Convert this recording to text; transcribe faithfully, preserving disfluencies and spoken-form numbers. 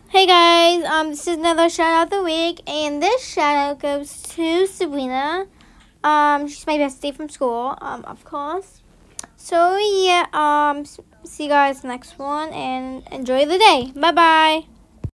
Hey guys, um, this is another shout out of the week, and this shout out goes to Sabrina. Um, she's my bestie from school, um, of course. So yeah, um, see you guys next one, and enjoy the day. Bye bye.